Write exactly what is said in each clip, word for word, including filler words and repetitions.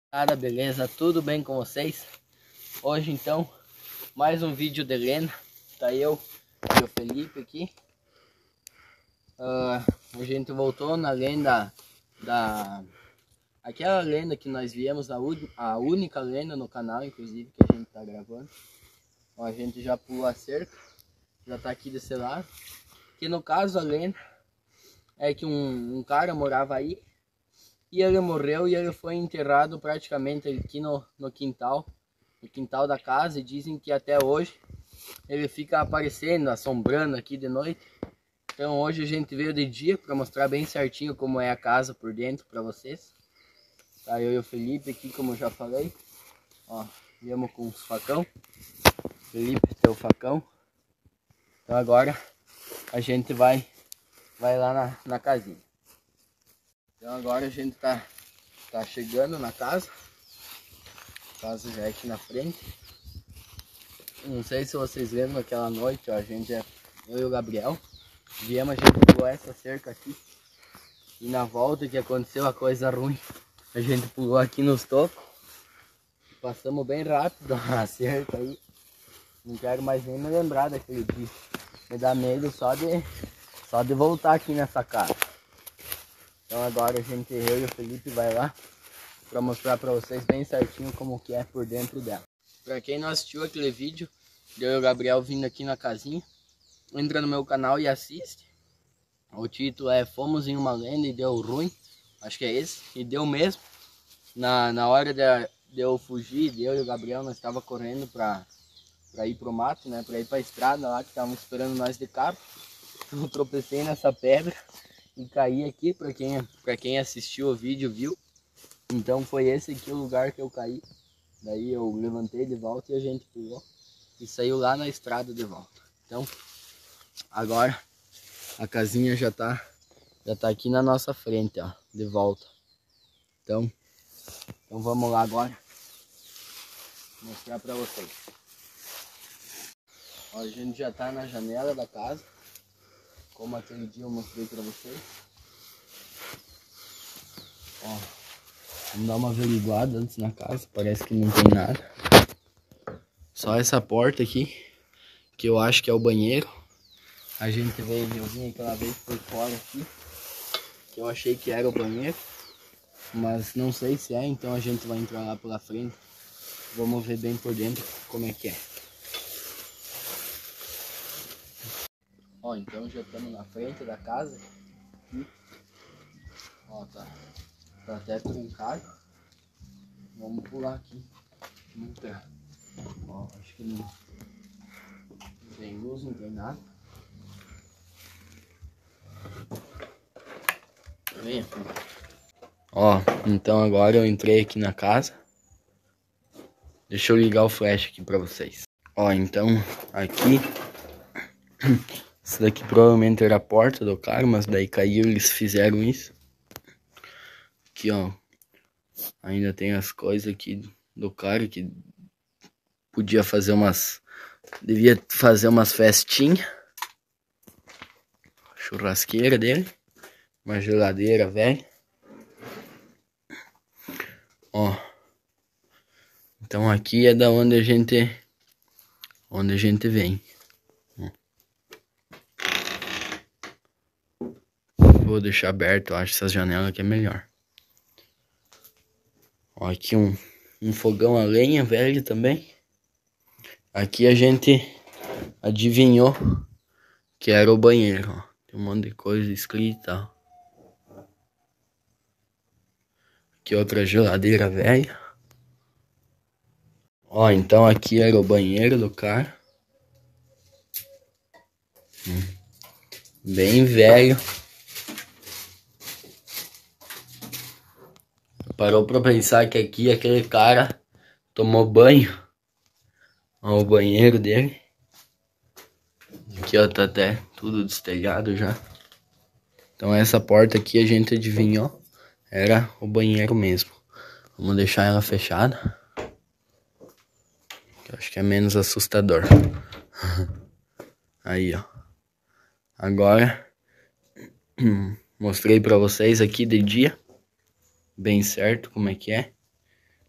Cara, beleza? Tudo bem com vocês? Hoje então, mais um vídeo de lenda. Tá eu e o Felipe aqui. Uh, a gente voltou na lenda da... Aquela lenda que nós viemos, a, a única lenda no canal, inclusive, que a gente tá gravando. Então, a gente já pulou a cerca, já tá aqui desse lado. Que no caso a lenda é que um, um cara morava aí. E ele morreu e ele foi enterrado praticamente aqui no, no quintal, no quintal da casa. E dizem que até hoje ele fica aparecendo, assombrando aqui de noite. Então hoje a gente veio de dia para mostrar bem certinho como é a casa por dentro para vocês. Tá eu e o Felipe aqui, como eu já falei. Ó, viemos com os facão. Felipe tem o facão. Então agora a gente vai, vai lá na, na casinha. Então agora a gente tá, tá chegando na casa. A casa já é aqui na frente. Não sei se vocês lembram aquela noite, ó, a gente, eu e o Gabriel, viemos, a gente pulou essa cerca aqui. E na volta que aconteceu a coisa ruim, a gente pulou aqui nos tocos. Passamos bem rápido a cerca aí. Não quero mais nem me lembrar daquele dia. Me dá medo só de, só de voltar aqui nessa casa. Então agora a gente, eu e o Felipe vai lá para mostrar para vocês bem certinho como que é por dentro dela. Para quem não assistiu aquele vídeo, eu e o Gabriel vindo aqui na casinha, entra no meu canal e assiste. O título é Fomos em uma Lenda e Deu Ruim, acho que é esse, e deu mesmo. Na, na hora de, de eu fugir, eu e o Gabriel, nós estava correndo para ir pro mato, né, para ir para a estrada lá, que estavam esperando nós de carro. Eu tropecei nessa pedra e caí aqui, para quem, para quem assistiu o vídeo viu. Então foi esse aqui o lugar que eu caí. Daí eu levantei de volta e a gente pulou e saiu lá na estrada de volta. Então agora a casinha já tá, já tá aqui na nossa frente, ó, de volta. Então, então vamos lá agora mostrar para vocês. Ó, a gente já tá na janela da casa, como aquele dia eu mostrei para vocês. Ó, vamos dar uma averiguada antes na casa, parece que não tem nada. Só essa porta aqui, que eu acho que é o banheiro. A gente veio, eu vim aquela vez por fora aqui, que eu achei que era o banheiro, mas não sei se é, então a gente vai entrar lá pela frente. Vamos ver bem por dentro como é que é. Ó, então já estamos na frente da casa. Aqui. Ó, tá, tá até truncado. Vamos pular aqui. Vamos entrar. Ó, acho que não, não tem luz, não tem nada. Vem aqui. Ó, então agora eu entrei aqui na casa. Deixa eu ligar o flash aqui pra vocês. Ó, então aqui, isso daqui provavelmente era a porta do carro, mas daí caiu e eles fizeram isso. Aqui, ó, ainda tem as coisas aqui do carro que podia fazer umas, devia fazer umas festinhas. Churrasqueira dele, uma geladeira velha. Ó, então aqui é da onde a gente, onde a gente vem. Vou deixar aberto, eu acho essa janela aqui é melhor. Ó, aqui um, um fogão a lenha velho também. Aqui a gente adivinhou que era o banheiro, ó. Tem um monte de coisa escrita, ó. Aqui outra geladeira velha. Ó, então aqui era o banheiro do carro. Hum. Bem velho. Parou pra pensar que aqui aquele cara tomou banho. Ó, o banheiro dele. Aqui, ó, tá até tudo destelhado já. Então essa porta aqui a gente adivinhou, era o banheiro mesmo. Vamos deixar ela fechada, que eu acho que é menos assustador. Aí, ó. Agora, mostrei pra vocês aqui de dia, bem certo como é que é.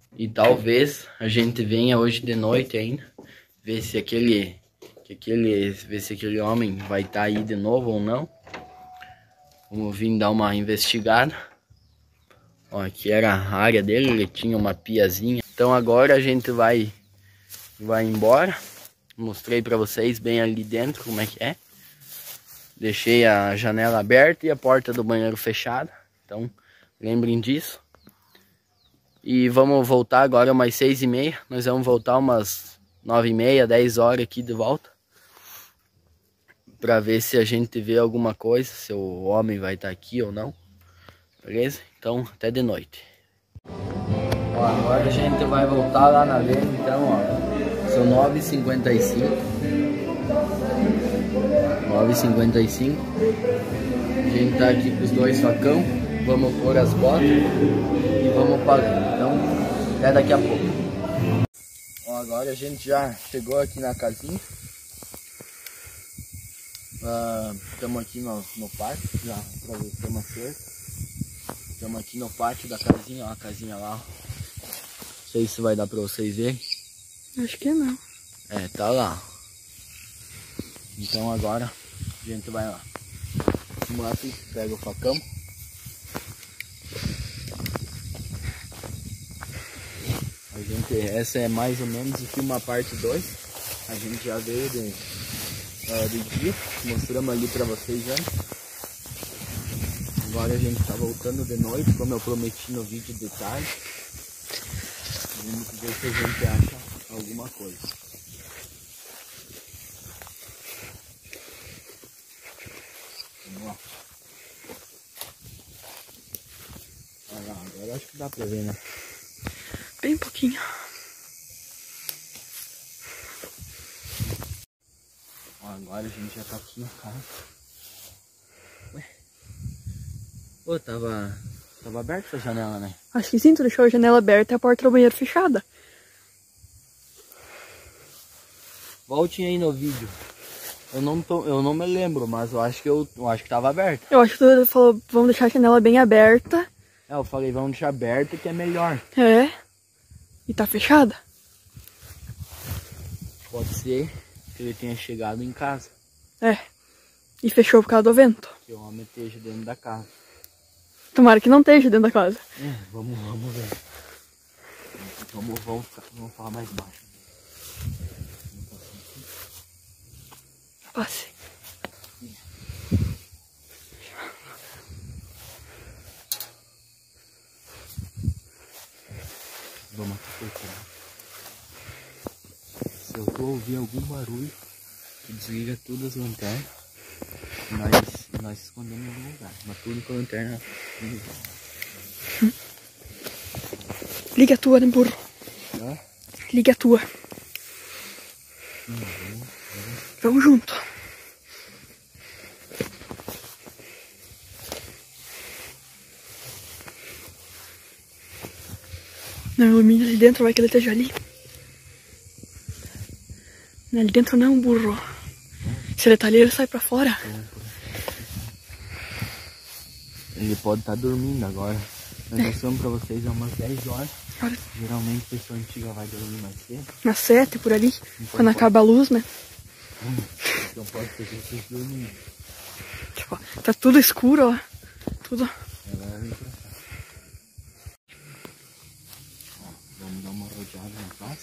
E talvez a gente venha hoje de noite ainda, ver se aquele, que aquele, ver se aquele homem vai estar aí de novo ou não. Vamos vir dar uma investigada. Ó, aqui era a área dele, ele tinha uma piazinha. Então agora a gente vai, vai embora. Mostrei pra vocês bem ali dentro como é que é. Deixei a janela aberta e a porta do banheiro fechada. Então lembrem disso. E vamos voltar agora umas seis e meia. Nós vamos voltar umas nove e meia, dez horas aqui de volta. Pra ver se a gente vê alguma coisa, se o homem vai estar aqui ou não. Beleza? Então até de noite. Ó, agora a gente vai voltar lá na Lena, então, ó. São nove e cinquenta e cinco. nove e cinquenta e cinco. A gente tá aqui com os dois facão. Vamos pôr as botas e vamos parar. Então, até daqui a pouco. Ó, agora a gente já chegou aqui na casinha. Estamos uh, aqui no, no pátio, já atravessamos a cerca. Estamos aqui no pátio da casinha, ó, a casinha lá. Ó. Não sei se vai dar pra vocês verem. Acho que não. É, tá lá. Então agora a gente vai lá. Vamos lá, pega o facão. A gente, essa é mais ou menos aqui uma parte dois. A gente já veio de, uh, de dia, mostramos ali pra vocês antes. Agora a gente tá voltando de noite, como eu prometi no vídeo de tarde. Vamos ver se a gente acha alguma coisa. Vamos lá. Olha lá, agora acho que dá pra ver, né? Bem pouquinho. Ó, agora a gente já tá aqui na casa. Ué? Pô, tava, tava aberta essa janela, né? Acho que sim, tu deixou a janela aberta e a porta do banheiro fechada. Voltem aí no vídeo. Eu não, tô, eu não me lembro, mas eu acho que eu, eu acho que tava aberta. Eu acho que tu falou, vamos deixar a janela bem aberta. É, eu falei, vamos deixar aberta que é melhor. É. E tá fechada? Pode ser que ele tenha chegado em casa. É. E fechou por causa do vento. Que o homem esteja dentro da casa. Tomara que não esteja dentro da casa. É, vamos, vamos ver. Vamos, vamos, ficar, vamos falar mais baixo. Passe. Vamos aqui por trás. Se eu for ouvir algum barulho, desliga todas as lanternas. E nós, nós escondemos em algum lugar. Mas tudo com a lanterna. Hum. Liga a tua, né, burro? Hã? Liga a tua. Hum, vamos, vamos. Vamos junto. Não ilumina ali dentro, vai que ele esteja ali. Não, ali dentro não, burro. Se ele tá ali, ele sai pra fora. Ele pode estar tá dormindo agora. Nós mostramos pra vocês há umas dez horas. Olha. Geralmente a pessoa antiga vai dormir mais cedo. Na sete, por ali. Então quando pode... acaba a luz, né? Hum, então pode ser que vocês dormindo. Tipo, tá tudo escuro, ó. Tudo. Agora vem pra cá. Ó, vamos dar uma rodeada na casa.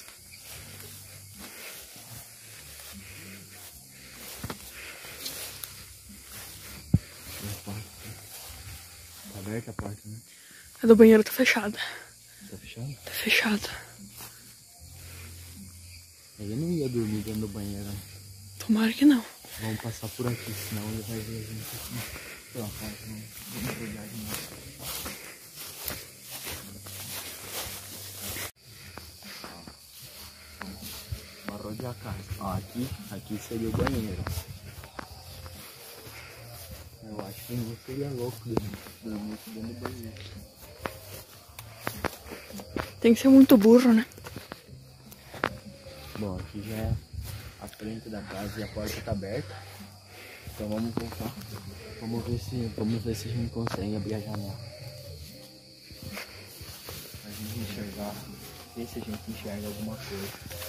Tá aberta a porta, né? A do banheiro tá fechada. Tá fechado? Tá fechada. Ele não ia dormir dentro do banheiro, né? Tomara que não. Vamos passar por aqui, senão ele vai ver a gente aqui pela porta. Não vamos rodear de novo. Vamos rodear a casa. Ó, aqui, aqui seria o banheiro. Eu acho que não seria louco dormir dentro do banheiro. Tem que ser muito burro, né? Bom, aqui já é a frente da casa e a porta tá aberta. Então vamos voltar. Vamos ver se, vamos ver se a gente consegue abrir a janela. Pra gente enxergar ver se a gente enxerga alguma coisa.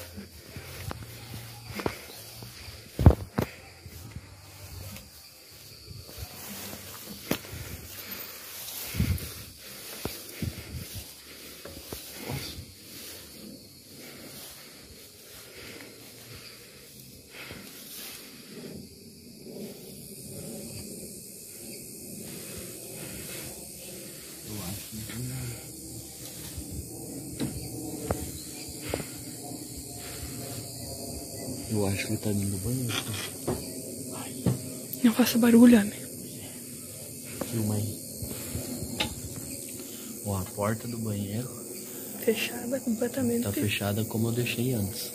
Eu acho que não tem nada. Eu acho que ele tá dentro do banheiro. Ai. Não faça barulho, homem. Filma aí. Ó, a porta do banheiro Fechada completamente. tá fechada como eu deixei antes.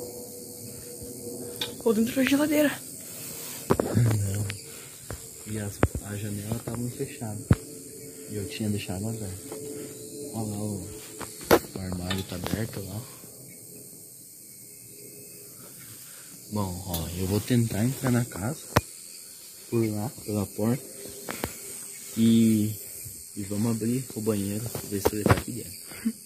Ou dentro da geladeira. Não. E as, a janela estavam fechadas. E eu tinha deixado aberto. Olha lá, o, o armário tá aberto lá. Bom, ó, eu vou tentar entrar na casa. Por lá, pela porta. E, e vamos abrir o banheiro, ver se ele tá aqui dentro.